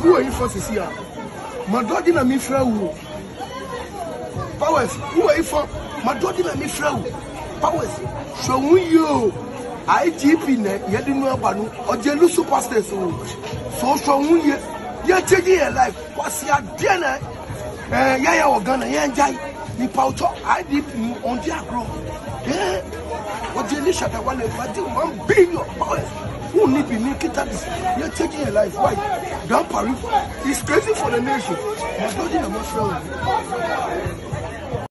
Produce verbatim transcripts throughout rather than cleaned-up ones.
who are you for to see her? My daughter na me friend. Powers, who are you for? My daughter na me friend. Powers, show you. I G P ne, you didn't know about no. Or Jelu superstars so show you. You're taking your life. What's your dinner? Eh, yeah, yeah, we're gonna enjoy. The pouch I D P on the agro. Eh, what Jelu shut up one one billion powers. Who need be making this? You're taking your life. Why? Don't parry. It's crazy for the nation. My daughter na me friend.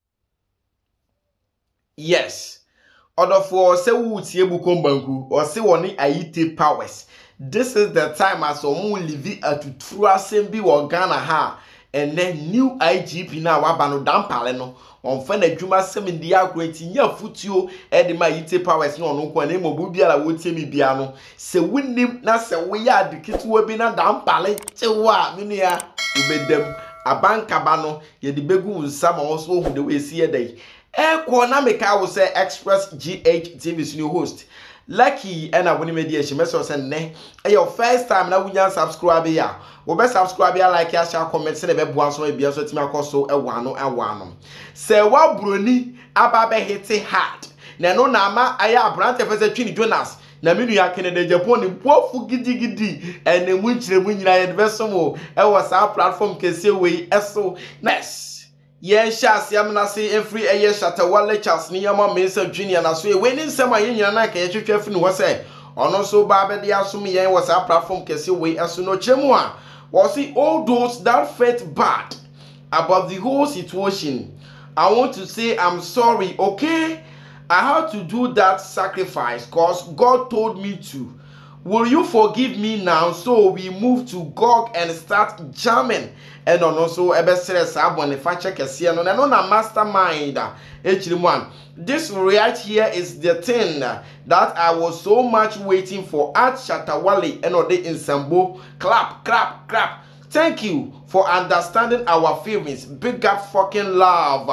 Yes. Order for say who tie bukombanku or say woni ayite powers. This is the time as omo live atutu asem bi wo Ghana ha and then new I G P na waba no dampale no on fa na dwuma sem ndi akwati nya futuo e de ma ayite powers no no kwa na mobu bia la wo tie mi bia no se wonim na se wo ya adiketuwa bi na dampale chewa menua ubedem abankaba no ye de begu nsama wo so hu de we sie dai. Eko na meka wo say Express G H T V's new host Lucky and I woni media she message say ne e your first time na wunya subscribe ya wo be subscribe ya like ya share comment say be boa so e bia so timi akoso e wano e wano say wa broni aba be hit hard na no na ama aya abrante fese twini Jonas na minu ya Canada Japan ni bofu gidigidi ene mu nkire mu nyina ye de be so mo e wo sa platform kese we eso nice. Yes, Shas Yamnasi every a year shatter wale chas niyama Mesa Junior na so when in some yen na ka yetwetwe funu wo say ono so ba be de asumi yen was our platform kese we aso no chemu a was see all those that felt bad about the whole situation. I want to say I'm sorry, okay? I had to do that sacrifice cause God told me to. Will you forgive me now? So we move to Gog and start jamming. And also, ebe sere sabon fache kese no no na mastermind. H one. This right here is the thing that I was so much waiting for at Shatawale and Ode in Sambo. Clap, clap, clap. Thank you for understanding our feelings. Big up fucking love.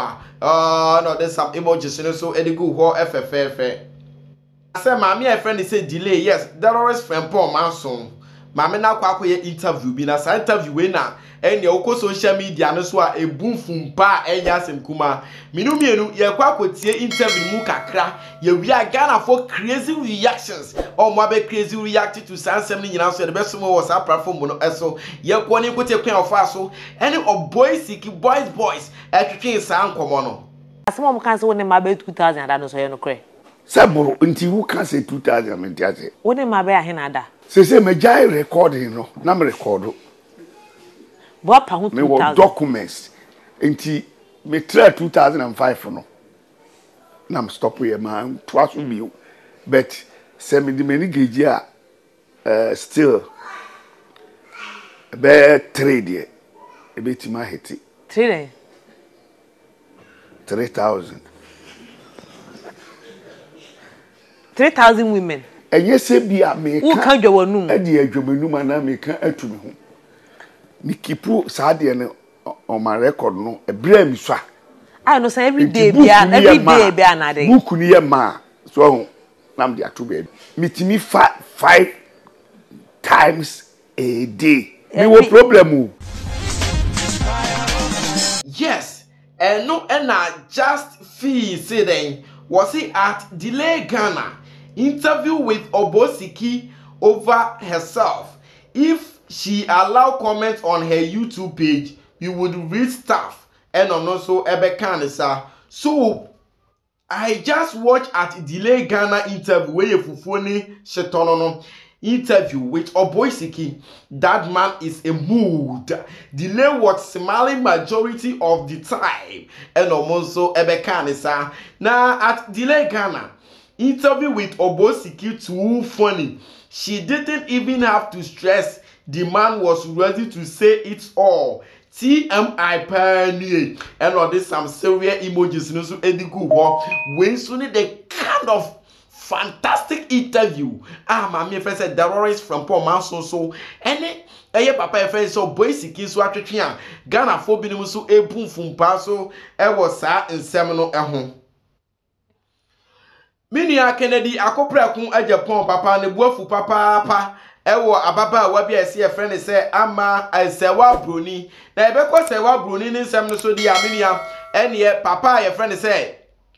Uh no, there's some emojis so edigu ho F F F. I said, Mammy, a friend say delay. Yes, there always friend Paul Manson. Mammy now kwakoye interview. Be na sa interview we na. And your social media no so a boom fum pa enya sem kuma. Minu mienu ye kwakotie interview mu kakra. Ye we are Ghana for crazy reactions. Or mo be crazy reacted to sansem ni nyina so the best mo was our platform no eso. Ye ko ni kote kwan of aso. Any of boys siki boys boys. E twetwe san komo no. Asemo mo kan se woni ma be two thousand ada no so ye no kre. Saburo until who can say two thousand and thirty. What am I by Henada? Say, say, me jai recording, no, nam record. What pound me what documents until me try two thousand and five for no. Nam stop here, man, twice with you. But say me the many gauge uh still be trade ye. A bit my hit. Three three thousand. Three thousand women. And yes, be a me. Who can't go on noon? And the Edgemanuma and I make a to me. Nikipu Sadian on my record, no, a blame, sir. I know, say every day, every day, be another. Mukunia ma, so I'm there to bed. Meet me five, five times a day. No problem. Yes, and no, and I just feel saying. Was he at Delay Ghana interview with Obosiki over herself? If she allowed comments on her YouTube page, you would read stuff and also Ebe Kanisa. So I just watched at Delay Ghana interview where you fufuni shetonono interview with Obosiki. That man is a mood. Delay was smiling majority of the time and also Ebe Kanisa. Now at Delay Ghana interview with Obosiki too funny. She didn't even have to stress. The man was ready to say it all. T M I pioneer and all this some serious emojis no so edigu wo when so the kind of fantastic interview. Ah, my friend said Dolores from Paul Manson so any eh papa friend so Obosiki so atwetwe a Ghana fo bi no so ebun fumpa so e wo sa nsem no ehun. Minia Kennedy akoprekun Japan papa ne buafu papa pa ewo ababa wa bia ese ye friend say ama sewa broni na ebekọ sewa broni ni nsem no so di aminia ene papa ye friend say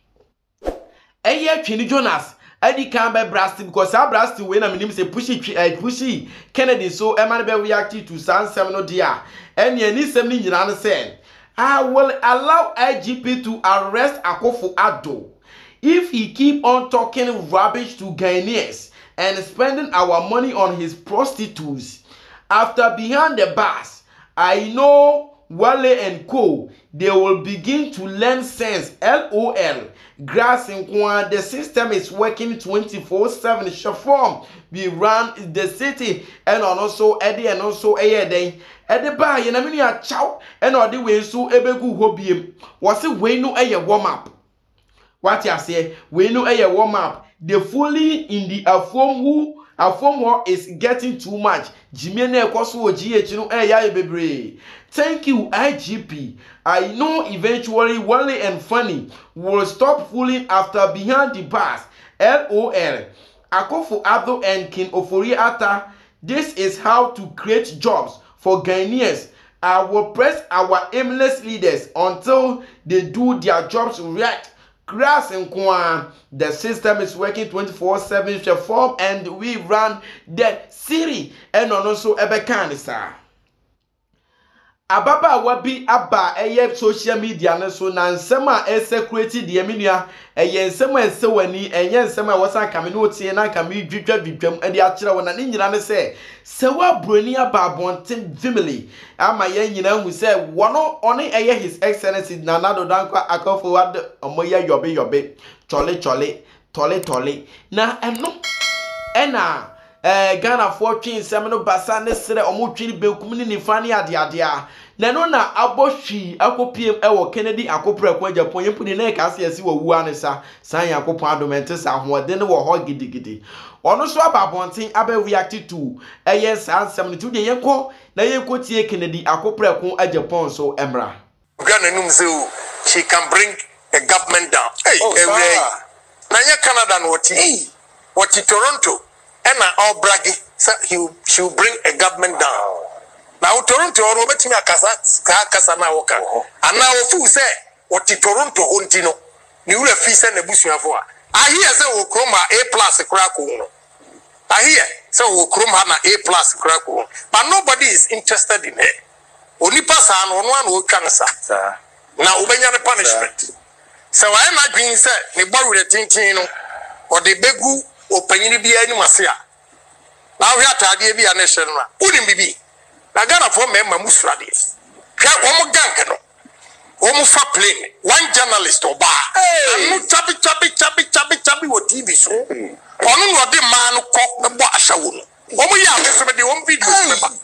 eye twini Jonas adi kan be brasti because a brasti we na minim say pushi pushi Kennedy so e man be react to sansem no dia ene ni sem ni nyina no say I will allow I G P to arrest Akufo-Addo if he keep on talking rubbish to Ghanaians and spending our money on his prostitutes. After behind the bars, I know Wale and Co, they will begin to learn sense. L O L. Grass in Kwan, the system is working twenty-four seven. Shafom, we run the city and also Eddie and also Ayede. Eddie Ba, Yenamini a chow and all the way so Ebegu Hobiem. Was it way no a warm up? What you say? We know a warm up. The fully in the afom who afom who is getting too much. Jimene Koso G H no a baby. Thank you, I G P. I know eventually Wale and Funny will stop fooling after behind the bars. L O L. Akufo-Addo and King Ofori-Atta. This is how to create jobs for Ghanaians. I will press our aimless leaders until they do their jobs right. Grass and Kwan, the system is working twenty-four seven form and we run the city and also Ebekanisa. Ababa wabi aba eye social media ne so na nsema e security de aminua eye nsema ese wani enye nsema wasa kame no tie na kame dwitwa dwitwam e de akire wona ne nyina ne se se wa broni aba abonten vimily ama ye nyina hu se wono one eye his excellency Nana Addo Dankwa Akufo-Addo omoya yobe yobe chole chole tole tole na eno ena eh Ghana for twin semino basa ne sere omotwini bekum ni nifa ne ade ade a na no na abohwi akopiem ewo Kennedy akoprekwa Japan yempuni na ka se yesi wawu anesa san yakopon adomenti sa hoode ne wo ho gidigidi ono so ababonten abe react to eye san sem ne tu de yenko na yenko tie Kennedy akoprekwa Japan so emra Ghana num say she can bring the government down. Hey, oh, hey, na ya Canada no what hey what Toronto and all bragging so he she will bring a government down. Now Toronto or betimi akasa kasa na woka. And now fu say what Toronto ontino ni ule fi say na busuafo a. I hear say wo kroma A plus kra ko no. I hear say wo kroma na A plus kra ko. But nobody is interested in it. Onipa sa no no an wo kansa. Na ubenya ne punishment. So I na green say ni boru de tintin no or the begu opanyini bia ni masea. Now we atade bia na hye no a. Unim bibi. Na Ghana for member musrade. Hwa omo gank no. Omo fa plane. One journalist oba. Anu chabi chabi chabi chabi chabi wo T V so. Onu no de man ko bo ahyawo no. Omo ya me so be de omo video remember.